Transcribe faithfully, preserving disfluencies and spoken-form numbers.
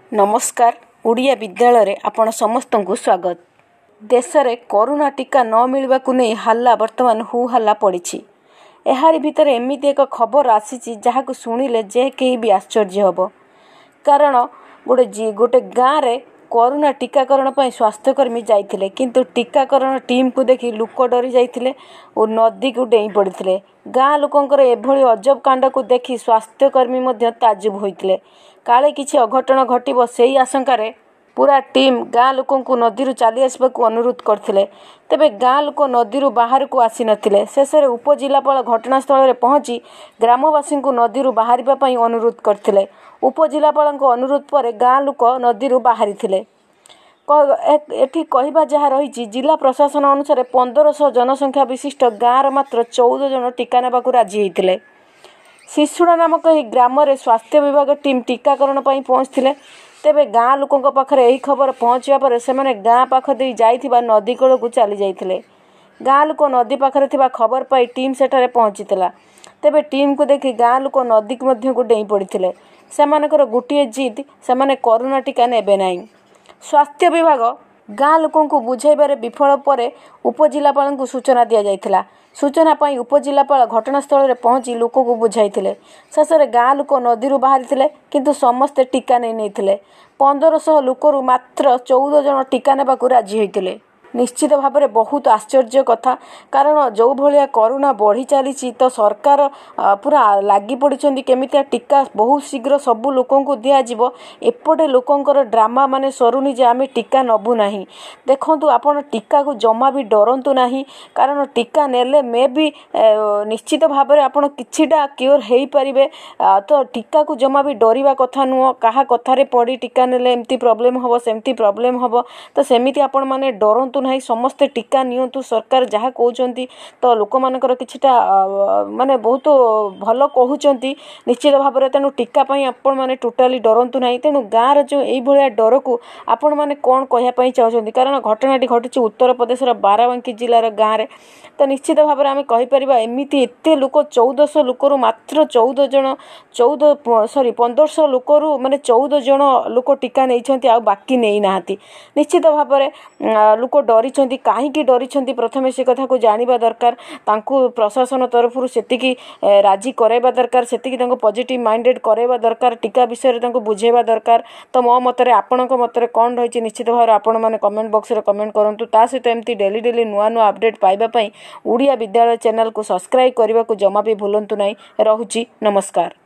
नमस्कार। ओडिया विद्यालय आपण समस्त को स्वागत। देश में कोरोना टीका न मिलवा को नहीं हल्ला वर्तमान हु हल्ला पड़ी। एहारी भितर एमती एक खबर आसी जहाँ को शुणिले जे कहीं भी आश्चर्य हम, कारण गोटे जी गोटे गाँव में कोरोना टीकाकरण पर स्वास्थ्यकर्मी जाइथिले, किंतु टीकाकरण टीम को देखि लोक डरी जाइथिले और नदी को डेई पड़ते। गाँ लोकंकर एभली अजब कांड को देखि स्वास्थ्यकर्मी मध्य ताजुब होइथिले। काले किछि अघटन घटिबो सेही आशंकार पूरा टीम गाँ लोकों को नदी चली आसवाक अनुरोध करथिले। तेबे गाँ लोक नदी बाहर को आसी नथिले। शेष में उपजिलापाल घटनास्थल में पहुंची ग्रामवासी को नदी बाहर अनुरोध करथिले। उपजिलापाल अनुरोध पर गाँ लोक नदी बाहरी थिले। एठी कहबा जहाँ रही जिला प्रशासन अनुसार पंद्रह सौ जनसंख्या विशिष्ट गाँव मात्र चौदह जन टीका नेबाक राजी होते। शिशुड़ा नामक यह ग्राम में स्वास्थ्य विभाग टीम टीकाकरण पर पहुँचते। तेबे गाँ लोकों पाखरे यही खबर पहुँचा पर से गाँ पाख दे जाइथिबा नदी कूल को चली जाइथिले। गाँ लोक नदी पाखरे थिबा खबर पाई टीम सेठारे पहुँचीला। तेबे टीम को देखि गाँ लोक नदी मध्य को डेई पड़ते। सेमानकर गोटे जिद सेमाने कोरोना टीका नेबे नाही। स्वास्थ्य विभाग गाँ लोकों को बुझाइबारे विफल पर उपजिलापाल को सूचना दि जाइथिला। सूचना पाई उपजिलापाल घटनास्थल में पहुंची लोक को बुझाइथिले। शेष में गाँ लोक नदी बाहरी थिले, किंतु समस्ते टीका नहीं नेइथिले। पंद्रह सौ लोकरू मात्र चौदह जन टीका नेबाकू राजी होइथिले। निश्चित भाव में बहुत आश्चर्य कथा, कारण जो भाया कोरोना बढ़ी चली तो सरकार पूरा लगी पड़ी केमितिया टीका बहुत शीघ्र सबू लोकों को दिज्व। एपटे लोकंकर ड्रामा माने सरुनी जे आमे टीका नबू नाही। देखंतु आपण टीका को जमा भी डरंतु नाही, कारण टीका नेले मे भी निश्चित भाव में आपण किछिटा क्योर हेई परिबे। तो टीका को जमा भी डरिबा कथा नुह। कहा कथारे पड़ी टीका नेले एमती प्रॉब्लम हबो सेमती प्रॉब्लम हबो, तो सेमिति आपण माने डरंतु नहीं। समस्ते टीका नियंतु, सरकार जहाँ कहते तो लोक मानकर किछिटा माने बहुत भल कहते निश्चित भाव में। तेणु टीका आपण मैंने टोटाली डरंतु नहीं। तेणु गाँव जो यही डर को आपण मैंने कौन कहवाई चाहते, कारण घटनाटी घटी उत्तर प्रदेश बाराबांकी जिलार गाँव में। तो निश्चित भाव में आम कहीपर एमती एत लोक चौदह सौ लोकरू मात्र चौदह जन चौदह सॉरी पंद्रह सौ लोकरू माने चौदह जन लोक टीका नहीं आ बाकी नहीं ना। निश्चित भाव में लोक डरी कहीं डरी प्रथम से कथा को जानवा दरकार। तांकु प्रशासन तरफ से राजी कराइबा दरकार, से पॉजिटिव माइंडेड कराइबा दरकार, टीका विषय में बुझेबा दरकार। तो मो मतरे आपणक मतरे कौन रही निश्चित भाव में आपण मैंने कमेंट बॉक्स रे कमेंट करंतु। ता सहित एमती डेली डेली नुआ नुआ अपडेट पाइबा पई ओडिया विद्यालय चैनल को सब्सक्राइब करने को जमा भी भूलंतु नहीं। रहुची नमस्कार।